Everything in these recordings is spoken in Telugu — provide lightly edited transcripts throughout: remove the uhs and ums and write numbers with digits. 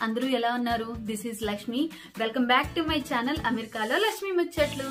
అందరూ ఎలా ఉన్నారు? This is Lakshmi. Welcome back to my channel అమెరికాలో లక్ష్మి ముచ్చట్లు.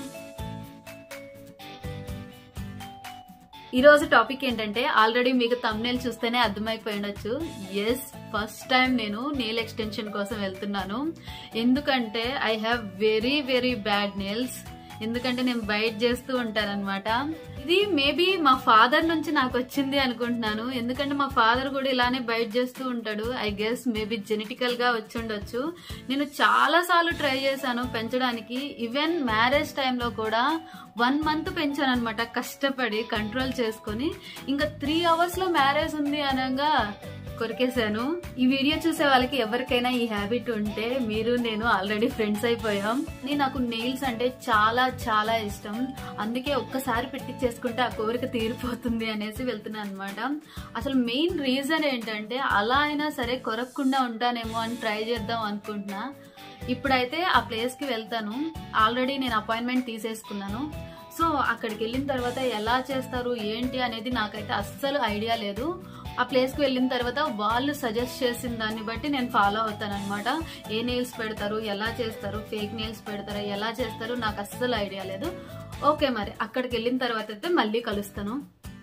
ఈ రోజు టాపిక్ ఏంటంటే ఆల్రెడీ మీకు థంబ్నెయిల్ చూస్తేనే అర్థమైపోయి ఉండొచ్చు. ఎస్, ఫస్ట్ టైం నేను నెయిల్ ఎక్స్టెన్షన్ కోసం వెళ్తున్నాను. ఎందుకంటే I have very very bad nails. ఎందుకంటే నేను బైట్ చేస్తూ ఉంటానన్నమాట. ఇది మేబీ మా ఫాదర్ నుంచి నాకు వచ్చింది అనుకుంటున్నాను. ఎందుకంటే మా ఫాదర్ కూడా ఇలానే బైట్ చేస్తూ ఉంటాడు. ఐ గెస్ మేబీ జెనెటికల్ గా వచ్చి ఉండొచ్చు. నేను చాలా సార్లు ట్రై చేశాను పెంచడానికి. ఈవెన్ మ్యారేజ్ టైంలో కూడా 1 month పెంచాను అనమాట, కష్టపడి కంట్రోల్ చేసుకుని. ఇంకా 3 hours లో మ్యారేజ్ ఉంది అనగా కొరికేశాను. ఈ వీడియో చూసే వాళ్ళకి ఎవరికైనా ఈ హ్యాబిట్ ఉంటే మీరు నేను ఆల్రెడీ ఫ్రెండ్స్ అయిపోయాం. నాకు నెయిల్స్ అంటే చాలా చాలా ఇష్టం. అందుకే ఒక్కసారి పెట్టించేసుకుంటే ఆ కోరిక తీరిపోతుంది అనేసి వెళ్తున్నాను అనమాట. అసలు మెయిన్ రీజన్ ఏంటంటే అలా అయినా సరే కొరక్కుండా ఉంటానేమో అని ట్రై చేద్దాం అనుకుంటున్నా. ఇప్పుడైతే ఆ ప్లేస్ కి వెళ్తాను. ఆల్రెడీ నేను అపాయింట్మెంట్ తీసేసుకున్నాను. సో అక్కడికి వెళ్ళిన తర్వాత ఎలా చేస్తారు ఏంటి అనేది నాకైతే అస్సలు ఐడియా లేదు. ఆ ప్లేస్ కి వెళ్ళిన తర్వాత వాళ్ళు సజెస్ట్ చేసిన దాన్ని బట్టి నేను ఫాలో అవుతాను అనమాట. ఏ నెయిల్స్ పెడతారు, ఎలా చేస్తారు, ఫేక్ నెయిల్స్ పెడతారు, ఎలా చేస్తారు నాకు అస్సలు ఐడియా లేదు. ఓకే, మరి అక్కడికి వెళ్ళిన తర్వాత అయితే మళ్ళీ కలుస్తాను.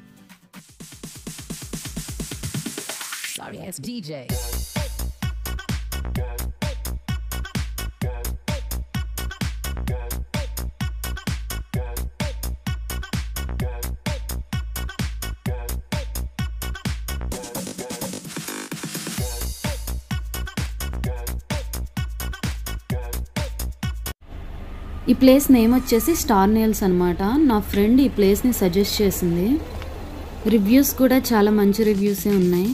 ఈ ప్లేస్ నేమ్ వచ్చేసి స్టార్ నెయిల్స్ అనమాట. నా ఫ్రెండ్ ఈ ప్లేస్ని సజెస్ట్ చేసింది. రివ్యూస్ కూడా చాలా మంచి రివ్యూసే ఉన్నాయి.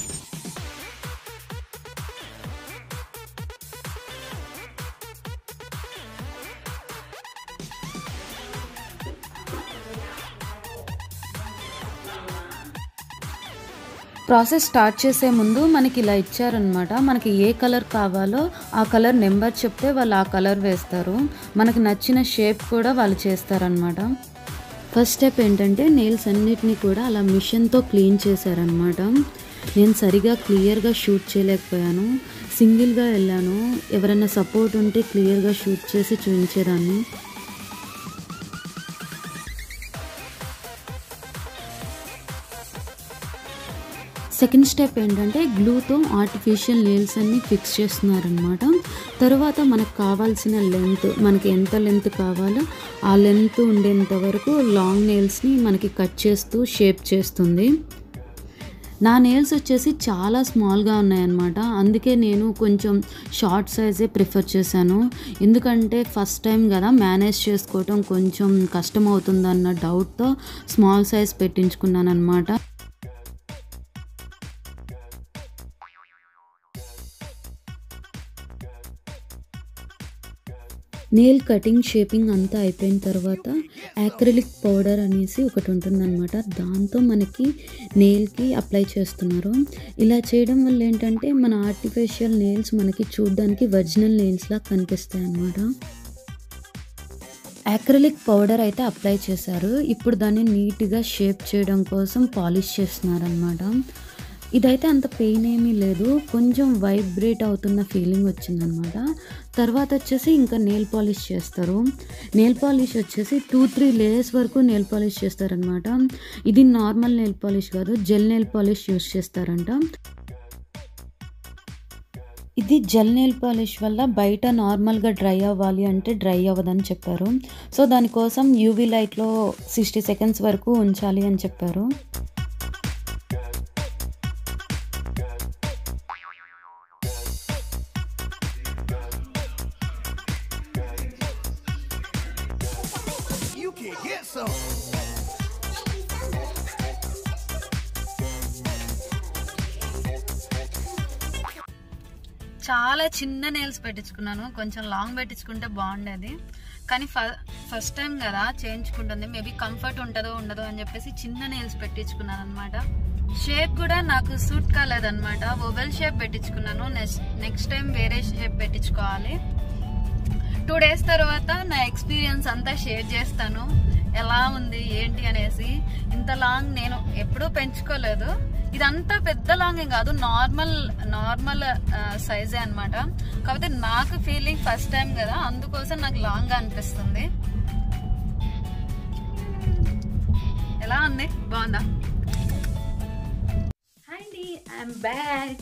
ప్రాసెస్ స్టార్ట్ చేసే ముందు మనకి ఇలా ఇచ్చారనమాట. మనకి ఏ కలర్ కావాలో ఆ కలర్ నెంబర్ చెప్తే వాళ్ళు ఆ కలర్ వేస్తారు. మనకు నచ్చిన షేప్ కూడా వాళ్ళు చేస్తారనమాట. ఫస్ట్ స్టెప్ ఏంటంటే నెయిల్స్ అన్నిటినీ కూడా అలా మిషన్తో క్లీన్ చేశారనమాట. నేను సరిగా క్లియర్గా షూట్ చేయలేకపోయాను. సింగిల్గా వెళ్ళాను. ఎవరైనా సపోర్ట్ ఉంటే క్లియర్గా షూట్ చేసి చూపించేదాన్ని. సెకండ్ స్టెప్ ఏంటంటే గ్లూతో ఆర్టిఫిషియల్ నెయిల్స్ అన్ని ఫిక్స్ చేస్తున్నారనమాట. తర్వాత మనకు కావాల్సిన లెంత్, మనకి ఎంత లెంత్ కావాలో ఆ లెంత్ ఉండేంత వరకు లాంగ్ నెయిల్స్ని మనకి కట్ చేస్తూ షేప్ చేస్తుంది. నా నెయిల్స్ వచ్చేసి చాలా స్మాల్గా ఉన్నాయన్నమాట. అందుకే నేను కొంచెం షార్ట్ సైజే ప్రిఫర్ చేశాను. ఎందుకంటే ఫస్ట్ టైం కదా, మేనేజ్ చేసుకోవటం కొంచెం కష్టం అవుతుందన్న డౌట్తో స్మాల్ సైజ్ పెట్టించుకున్నాను అనమాట. నెయిల్ కటింగ్, షేపింగ్ అంతా అయిపోయిన తర్వాత యాక్రిలిక్ పౌడర్ అనేసి ఒకటి ఉంటుందన్నమాట. దాంతో మనకి నెయిల్కి అప్లై చేస్తున్నారు. ఇలా చేయడం వల్ల ఏంటంటే మన ఆర్టిఫిషియల్ నెయిల్స్ మనకి చూడడానికి ఒరిజినల్ నెయిల్స్లా కనిపిస్తాయి అన్నమాట. యాక్రిలిక్ పౌడర్ అయితే అప్లై చేశారు. ఇప్పుడు దాన్ని నీట్గా షేప్ చేయడం కోసం పాలిష్ చేస్తున్నారనమాట. ఇదైతే అంత పెయిన్ ఏమీ లేదు, కొంచెం వైబ్రేట్ అవుతున్న ఫీలింగ్ వచ్చిందనమాట. తర్వాత వచ్చేసి ఇంకా నెయిల్ పాలిష్ చేస్తారు. నెయిల్ పాలిష్ వచ్చేసి 2-3 లేయర్స్ వరకు నెయిల్ పాలిష్ చేస్తారనమాట. ఇది నార్మల్ నెయిల్ పాలిష్ కాదు, జెల్ నెయిల్ పాలిష్ యూస్ చేస్తారంట. ఇది జెల్ నెయిల్ పాలిష్ వల్ల బయట నార్మల్గా డ్రై అవ్వాలి అంటే డ్రై అవ్వదని చెప్పారు. సో దానికోసం యూవీ లైట్లో 60 seconds వరకు ఉంచాలి అని చెప్పారు. చాలా చిన్న నెయిల్స్ పెట్టించుకున్నాను. కొంచెం లాంగ్ పెట్టించుకుంటే బాగుండేది, కానీ ఫస్ట్ టైం కదా చేయించుకుంటుంది. మేబీ కంఫర్ట్ ఉంటుందో ఉండదో అని చెప్పేసి చిన్న నెయిల్స్ పెట్టించుకున్నాను అనమాట. షేప్ కూడా నాకు సూట్ కాలేదన్నమాట. ఓవెల్ షేప్ పెట్టించుకున్నాను. నెక్స్ట్ టైం వేరే షేప్ పెట్టించుకోవాలి. 2 days తర్వాత నా ఎక్స్పీరియన్స్ అంతా షేర్ చేస్తాను, ఎలా ఉంది ఏంటి అనేసి. ఇంత లాంగ్ నేను ఎప్పుడూ పెంచుకోలేదు. ఇదంతా పెద్ద లాంగ్ ఏం కాదు, నార్మల్ సైజే అనమాట. కాకపోతే నాకు ఫీలింగ్ ఫస్ట్ టైం కదా, అందుకోసం నాకు లాంగ్ గా అనిపిస్తుంది. ఎలా ఉంది, బాగుందా? హాయ్ అండి, ఐఎమ్ బ్యాక్.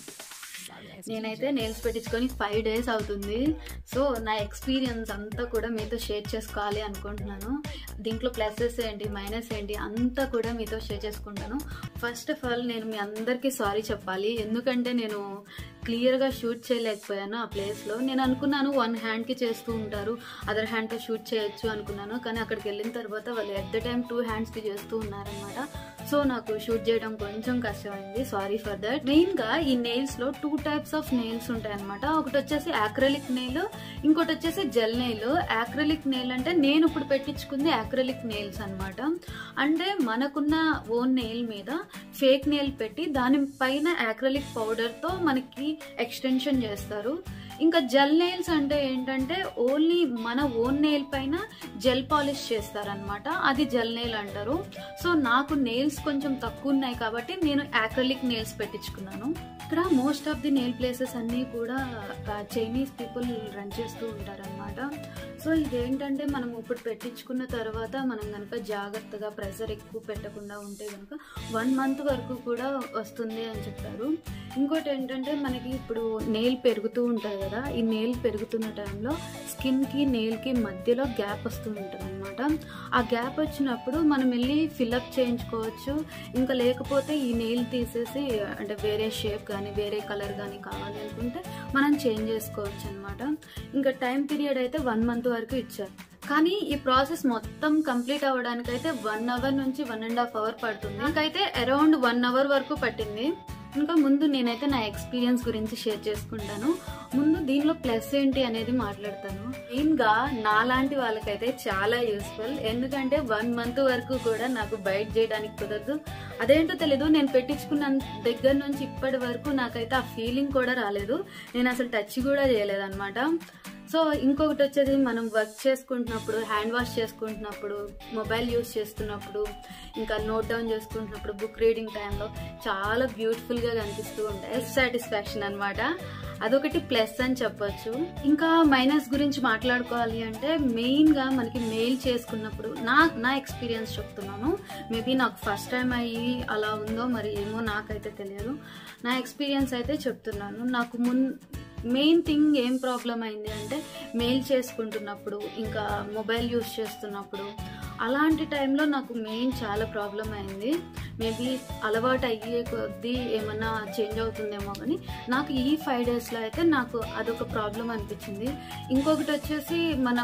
నేనైతే నెయిల్స్ పెట్టించుకొని 5 days అవుతుంది. సో నా ఎక్స్పీరియన్స్ అంతా కూడా మీతో షేర్ చేసుకోవాలి అనుకుంటున్నాను. దీంట్లో ప్లసెస్ ఏంటి, మైనస్ ఏంటి అంతా కూడా మీతో షేర్ చేసుకుంటాను. ఫస్ట్ ఆఫ్ ఆల్ నేను మీ అందరికీ సారీ చెప్పాలి, ఎందుకంటే నేను క్లియర్గా షూట్ చేయలేకపోయాను ఆ ప్లేస్లో. నేను అనుకున్నాను 1 హ్యాండ్కి చేస్తూ ఉంటారు, అదర్ హ్యాండ్తో షూట్ చేయొచ్చు అనుకున్నాను. కానీ అక్కడికి వెళ్ళిన తర్వాత వాళ్ళు ఎట్ ద టైం 2 హ్యాండ్స్కి చేస్తూ ఉన్నారనమాట. సో నాకు షూట్ చేయడం కొంచెం కష్టమైంది, సారీ ఫర్ దట్. మెయిన్గా ఈ నెయిల్స్లో 2 types ఆఫ్ నెయిల్స్ ఉంటాయి అనమాట. ఒకటి వచ్చేసి యాక్రిలిక్ నెయిల్, ఇంకోటి వచ్చేసి జెల్ నెయిల్. యాక్రిలిక్ నెయిల్ అంటే నేను ఇప్పుడు పెట్టించుకుంది యాక్రిలిక్ నెయిల్స్ అనమాట. అంటే మనకున్న ఓన్ నెయిల్ మీద ఫేక్ నెయిల్ పెట్టి దానిపైన యాక్రిలిక్ పౌడర్తో మనకి ఎక్స్టెన్షన్ చేస్తారు. ఇంకా జెల్ నెయిల్స్ అంటే ఏంటంటే ఓన్లీ మన ఓన్ నెయిల్ పైన జెల్ పాలిష్ చేస్తారనమాట, అది జెల్ నెయిల్ అంటారు. సో నాకు నెయిల్స్ కొంచెం తక్కువ ఉన్నాయి కాబట్టి నేను యాక్రిలిక్ నెయిల్స్ పెట్టించుకున్నాను. ఇక్కడ most of the nail places అన్నీ కూడా చైనీస్ పీపుల్ రన్ చేస్తూ ఉంటారనమాట. సో ఇదేంటంటే మనం ఇప్పుడు పెట్టించుకున్న తర్వాత మనం కనుక జాగ్రత్తగా ప్రెషర్ ఎక్కువ పెట్టకుండా ఉంటే కనుక 1 month వరకు కూడా వస్తుంది అని చెప్పారు. ఇంకోటి ఏంటంటే మనకి ఇప్పుడు నెయిల్ పెరుగుతూ ఉంటుంది కదా, ఈ నెయిల్ పెరుగుతున్న టైంలో స్కిన్కి నెయిల్కి మధ్యలో గ్యాప్ వస్తూ ఉంటుంది అనమాట. ఆ గ్యాప్ వచ్చినప్పుడు మనం వెళ్ళి ఫిల్అప్ చేయించుకోవచ్చు. ఇంకా లేకపోతే ఈ నెయిల్ తీసేసి అంటే వేరే షేప్ కానీ వేరే కలర్ కానీ కావాలి అనుకుంటే మనం చేంజ్ చేసుకోవచ్చు అనమాట. ఇంకా టైం పీరియడ్ అయితే 1 month వరకు ఇచ్చారు. కానీ ఈ ప్రాసెస్ మొత్తం కంప్లీట్ అవ్వడానికి అయితే 1 hour నుంచి 1.5 hour పడుతుంది. నాకైతే అరౌండ్ 1 hour వరకు పట్టింది. ఇంకా ముందు నేనైతే నా ఎక్స్పీరియన్స్ గురించి షేర్ చేసుకుంటాను. ముందు దీనిలో ప్లస్ ఏంటి అనేది మాట్లాడతాను. మెయిన్గా నాలాంటి వాళ్ళకైతే చాలా యూస్ఫుల్, ఎందుకంటే 1 month వరకు కూడా నాకు బైట్ చేయడానికి కుదరదు. అదేంటో తెలీదు, నేను పెట్టించుకున్న దగ్గర నుంచి ఇప్పటి వరకు నాకైతే ఆ ఫీలింగ్ కూడా రాలేదు. నేను అసలు టచ్ కూడా చేయలేదన్నమాట. సో ఇంకొకటి వచ్చేది మనం వర్క్ చేసుకుంటున్నప్పుడు, హ్యాండ్ వాష్ చేసుకుంటున్నప్పుడు, మొబైల్ యూస్ చేస్తున్నప్పుడు, ఇంకా నోట్ డౌన్ చేసుకుంటున్నప్పుడు, బుక్ రీడింగ్ టైంలో చాలా బ్యూటిఫుల్గా కనిపిస్తూ ఉంటాయి. సెల్ఫ్ సాటిస్ఫాక్షన్ అనమాట, అదొకటి ప్లస్ అని చెప్పొచ్చు. ఇంకా మైనస్ గురించి మాట్లాడుకోవాలి అంటే మెయిన్గా మనకి మెయిల్ చేసుకున్నప్పుడు నా ఎక్స్పీరియన్స్ చెప్తున్నాను. మేబీ నాకు ఫస్ట్ టైం అయ్యి అలా ఉందో మరి ఏమో నాకైతే తెలియదు. నా ఎక్స్పీరియన్స్ అయితే చెప్తున్నాను. నాకు మెయిన్ థింగ్ ఏం ప్రాబ్లం అయింది అంటే మెయిల్ చేసుకుంటున్నప్పుడు, ఇంకా మొబైల్ యూస్ చేస్తున్నప్పుడు, అలాంటి టైంలో నాకు మెయిన్ చాలా ప్రాబ్లం అయింది. మేబీ అలవాటు అయ్యే కొద్దీ ఏమన్నా చేంజ్ అవుతుందేమో, కానీ నాకు ఈ 5 daysలో అయితే నాకు అదొక ప్రాబ్లం అనిపించింది. ఇంకొకటి వచ్చేసి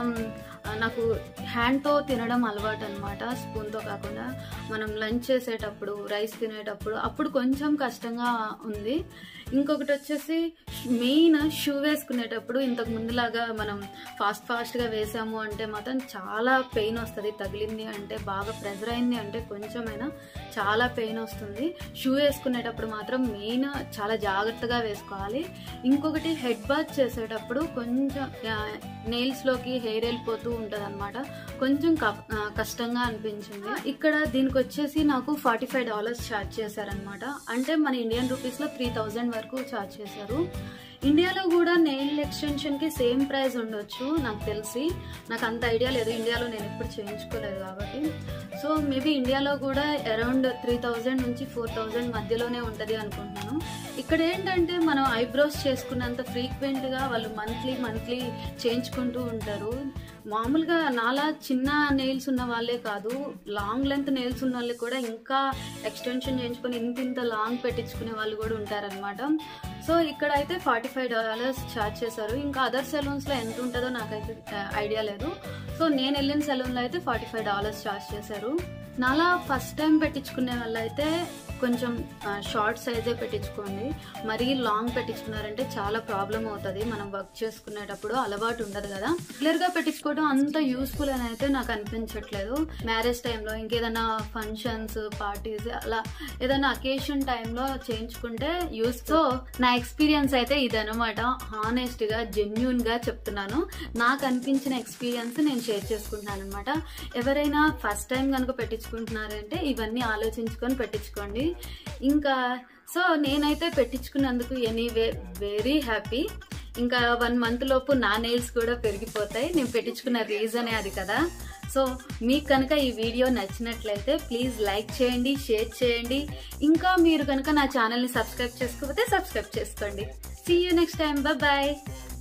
నాకు హ్యాండ్తో తినడం అలవాటు అనమాట, స్పూన్తో కాకుండా. మనం లంచ్ చేసేటప్పుడు, రైస్ తినేటప్పుడు అప్పుడు కొంచెం కష్టంగా ఉంది. ఇంకొకటి వచ్చేసి మెయిన్ షూ వేసుకునేటప్పుడు ఇంతకు ముందులాగా మనం ఫాస్ట్గా వేసాము అంటే మాత్రం చాలా పెయిన్ వస్తుంది. తగిలింది అంటే, బాగా ప్రెజర్ అయింది అంటే కొంచెమైనా చాలా పెయిన్ వస్తుంది. షూ వేసుకునేటప్పుడు మాత్రం మెయిన్ చాలా జాగ్రత్తగా వేసుకోవాలి. ఇంకొకటి హెడ్ బాత్ చేసేటప్పుడు కొంచెం నెయిల్స్లోకి హెయిర్ వెళ్ళిపోతూ ఉంటుంది అనమాట, కొంచెం కష్టంగా అనిపించింది. ఇక్కడ దీనికి వచ్చేసి నాకు $45 ఛార్జ్ చేశారనమాట. అంటే మన ఇండియన్ రూపీస్లో 3000 వరకు ఛార్జ్ చేశారు. ఇండియాలో కూడా నెయిల్ ఎక్స్టెన్షన్కి సేమ్ ప్రైస్ ఉండొచ్చు నాకు తెలిసి, నాకు అంత ఐడియా లేదు, ఇండియాలో నేను ఎప్పుడు చేయించుకోలేదు కాబట్టి. సో మేబీ ఇండియాలో కూడా అరౌండ్ 3000 నుంచి 4000 మధ్యలోనే ఉంటుంది అనుకుంటున్నాను. ఇక్కడ ఏంటంటే మనం ఐబ్రోస్ చేసుకున్నంత ఫ్రీక్వెంట్గా వాళ్ళు మంత్లీ చేయించుకుంటూ ఉంటారు. మామూలుగా నాలా చిన్న నెయిల్స్ ఉన్న వాళ్ళే కాదు, లాంగ్ లెంత్ నెయిల్స్ ఉన్న వాళ్ళు కూడా ఇంకా ఎక్స్టెన్షన్ చేయించుకొని ఇంత లాంగ్ పెట్టించుకునే వాళ్ళు కూడా ఉంటారనమాట. సో ఇక్కడ అయితే $45 ఛార్జ్ చేశారు. ఇంకా అదర్ సెలూన్స్లో ఎంత ఉంటుందో నాకైతే ఐడియా లేదు. సో నేను వెళ్ళిన సెలూన్లో అయితే $45 ఛార్జ్ చేశారు. నాలా ఫస్ట్ టైం పెట్టించుకునే వాళ్ళు అయితే కొంచెం షార్ట్ సైజే పెట్టించుకోండి. మరీ లాంగ్ పెట్టించుకున్నారంటే చాలా ప్రాబ్లం అవుతుంది. మనం వర్క్ చేసుకునేటప్పుడు అలవాటు ఉండదు కదా. రెగ్యులర్గా పెట్టించుకోవడం అంత యూస్ఫుల్ అని అయితే నాకు అనిపించట్లేదు. మ్యారేజ్ టైంలో, ఇంకేదైనా ఫంక్షన్స్, పార్టీస్, అలా ఏదైనా అకేషన్ టైంలో చేయించుకుంటే యూస్. సో నా ఎక్స్పీరియన్స్ అయితే ఇదనమాట. హానెస్ట్గా, జెన్యూన్గా చెప్తున్నాను. నాకు అనిపించిన ఎక్స్పీరియన్స్ నేను షేర్ చేసుకుంటున్నాను అనమాట. ఎవరైనా ఫస్ట్ టైం కనుక పెట్టించుకుంటున్నారంటే ఇవన్నీ ఆలోచించుకొని పెట్టించుకోండి. ఇంకా సో నేనైతే పెట్టించుకున్నందుకు ఎనీవే వెరీ హ్యాపీ. ఇంకా 1 month లోపు నా నెయిల్స్ కూడా పెరిగిపోతాయి. నేను పెట్టించుకున్న రీజనే అది కదా. సో మీకు కనుక ఈ వీడియో నచ్చినట్లయితే ప్లీజ్ లైక్ చేయండి, షేర్ చేయండి. ఇంకా మీరు కనుక నా ఛానల్ని సబ్స్క్రైబ్ చేసుకోకపోతే సబ్స్క్రైబ్ చేసుకోండి. See you next time. Bye.